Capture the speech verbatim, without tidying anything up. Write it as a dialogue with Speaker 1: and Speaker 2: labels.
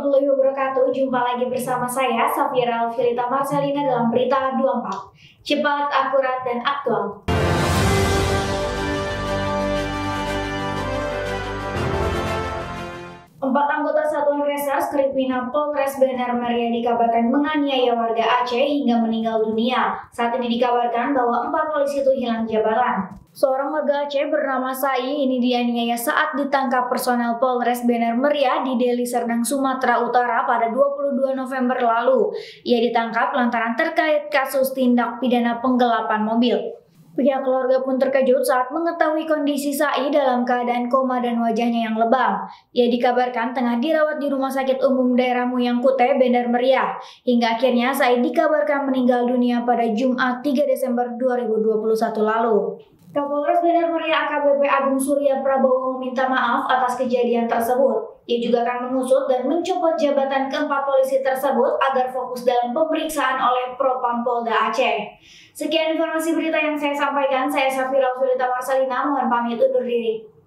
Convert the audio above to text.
Speaker 1: warahmatullahi wabarakatuh. Jumpa lagi bersama saya, Safira Alfilita Marcelina dalam Berita dua puluh empat. Cepat, akurat, dan aktual. Empat anggota Satuan Reserse Kriminal Polres Benar Meriah dikabarkan menganiaya warga Aceh hingga meninggal dunia. Saat ini dikabarkan bahwa empat polisi itu hilang jabatan. Seorang warga Aceh bernama Sai ini dianiaya saat ditangkap personel Polres Benar Meriah di Deli Serdang, Sumatera Utara pada dua puluh dua November lalu. Ia ditangkap lantaran terkait kasus tindak pidana penggelapan mobil. Pihak keluarga pun terkejut saat mengetahui kondisi Sai dalam keadaan koma dan wajahnya yang lebam. Ia dikabarkan tengah dirawat di Rumah Sakit Umum Daerah Muyang Kute, Benar Meriah. Hingga akhirnya Sai dikabarkan meninggal dunia pada Jumat tiga Desember dua ribu dua puluh satu lalu. Kapolres Benar Meriah A K B P Agung Surya Prabowo meminta maaf atas kejadian tersebut. Ia juga akan mengusut dan mencopot jabatan keempat polisi tersebut agar fokus dalam pemeriksaan oleh Propam Polda Aceh. Sekian informasi berita yang saya sampaikan. Saya Safira Alfilita Marcelina, mohon pamit undur diri.